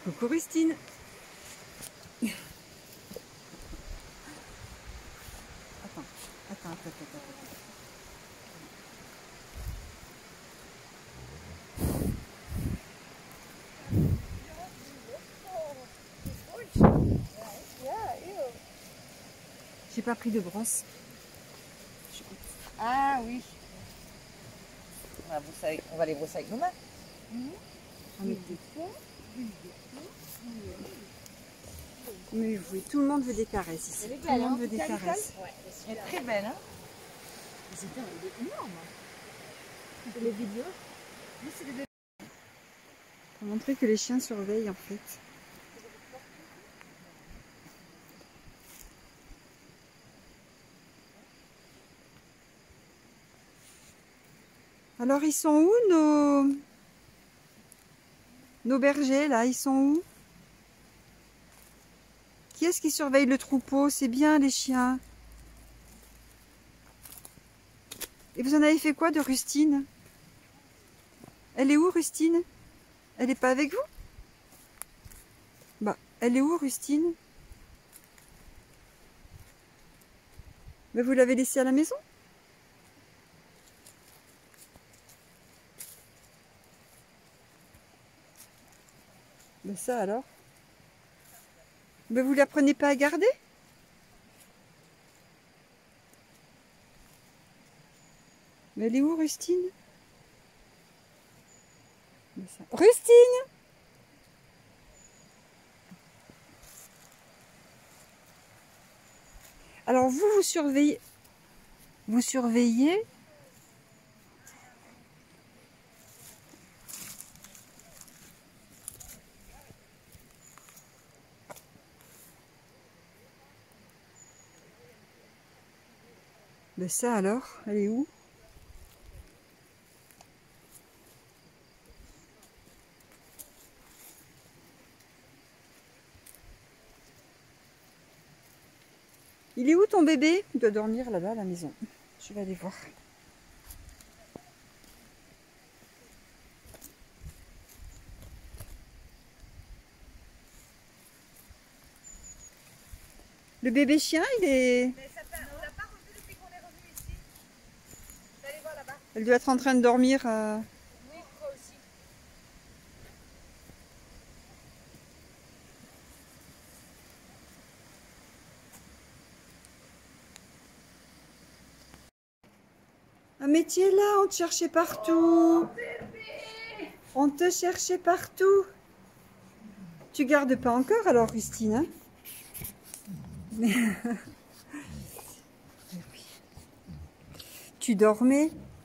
Coucou Rustine. Attends. J'ai pas pris de brosse. Ah oui. On va les brosser avec nos mains. Mais oui, tout le monde veut des caresses ici. Tout le monde veut des caresses. Elle est très belle, hein. C'est énorme. C'est les vidéos. Oui, c'est des bébés. Pour montrer que les chiens surveillent en fait. Alors ils sont où nos bergers là? Ils sont où? Qui est-ce qui surveille le troupeau? C'est bien les chiens. Et vous en avez fait quoi de Rustine? Elle est où Rustine? Elle n'est pas avec vous? Bah, elle est où Rustine? Mais vous l'avez laissée à la maison? Mais ça alors? Mais vous la prenez pas à garder? Mais elle est où Rustine? Rustine! Alors vous surveillez. Vous surveillez. Mais ça alors, elle est où? Il est où ton bébé? Il doit dormir là-bas à la maison. Je vais aller voir. Le bébé chien, il est... Mais ça, on l'a pas revu depuis qu'on est revenu ici. Vous allez voir là-bas. Elle doit être en train de dormir. Oui, je crois aussi. Ah mais tu es là, on te cherchait partout. On te cherchait partout. Tu gardes pas encore alors, Rustine, hein? Mais... Tu dormais?